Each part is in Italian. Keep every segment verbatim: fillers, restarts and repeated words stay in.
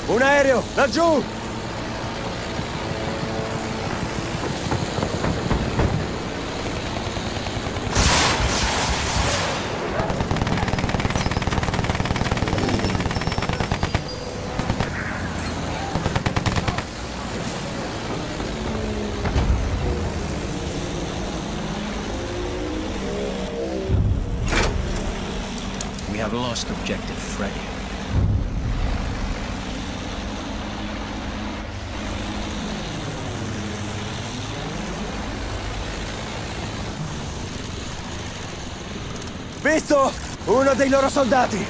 Un aereo, laggiù! We have lost objective Freddy. Visto! Uno dei loro soldati!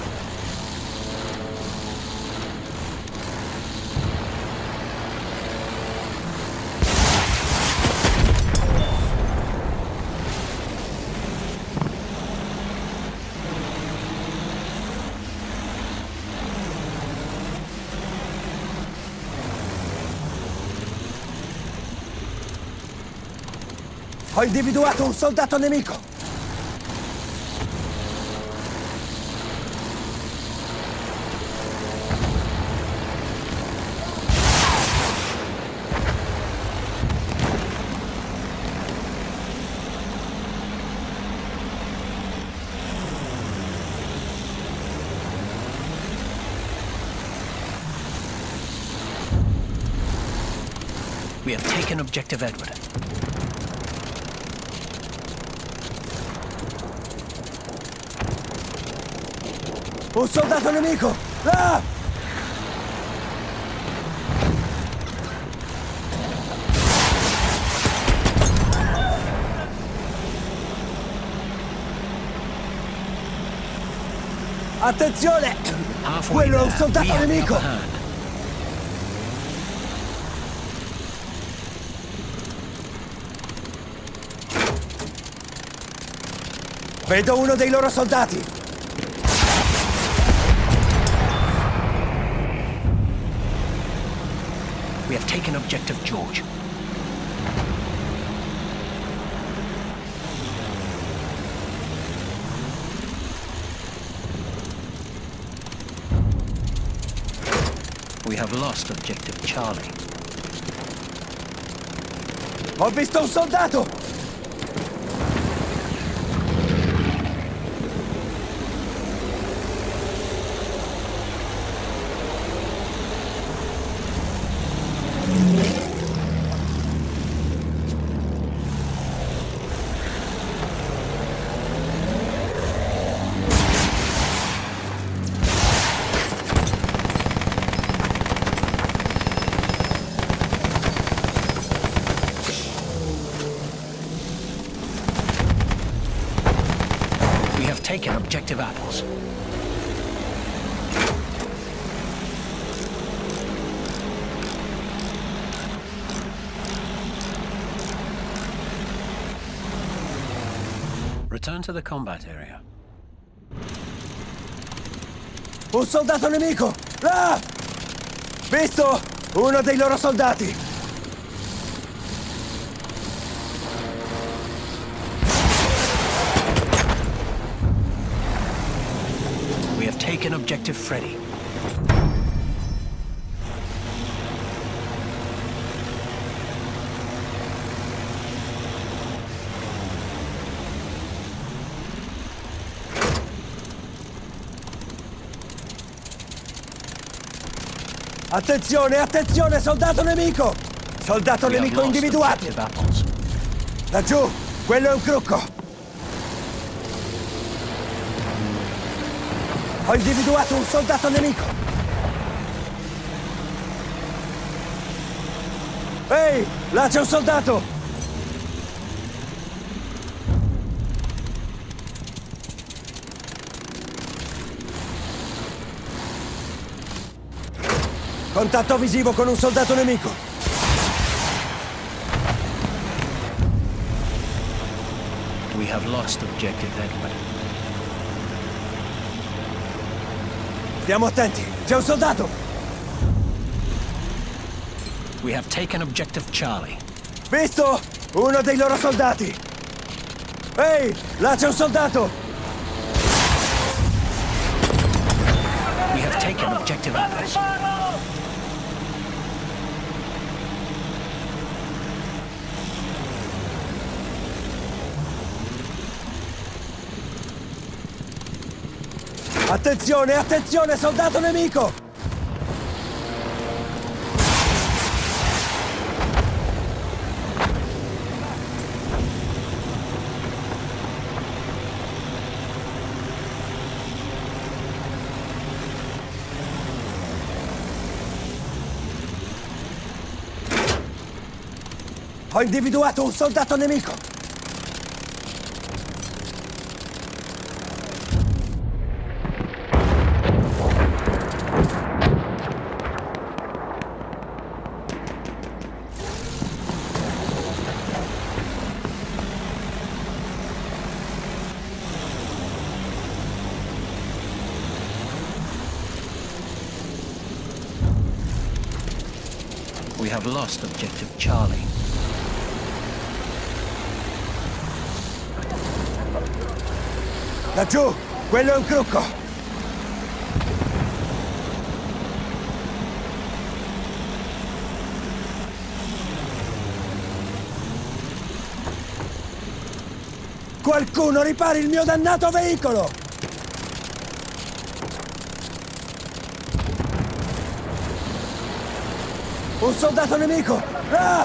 Ho individuato un soldato nemico! We have taken objective Edward. Un soldato nemico! Ah! Attenzione! Quello è un soldato nemico! Vedo uno dei loro soldati! We have taken objective George. We have lost objective Charlie. Ho visto un soldato! Taken objective apples. Return to the combat area. Un soldato nemico! Ah! Visto! Uno dei loro soldati! Taken objective Freddy. Attenzione, attenzione, soldato nemico! Soldato We nemico individuato! Laggiù, quello è un crucco! Ho individuato un soldato nemico! Ehi, là c'è un soldato! Contatto visivo con un soldato nemico! We have lost objective Edward. Stiamo attenti, c'è un soldato! We have taken objective Charlie. Visto! Uno dei loro soldati! Ehi, là c'è un soldato! We have taken objective apples. Attenzione, attenzione, soldato nemico! Ho individuato un soldato nemico! We have lost objective Charlie. Laggiù! Quello è un crocco! Qualcuno ripari il mio dannato veicolo! Un soldato nemico! Ah!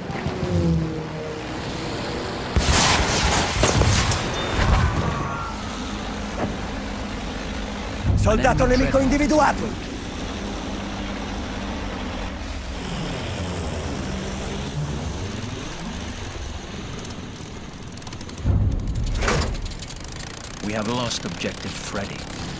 Soldato nemico individuato! We have lost objective Freddy.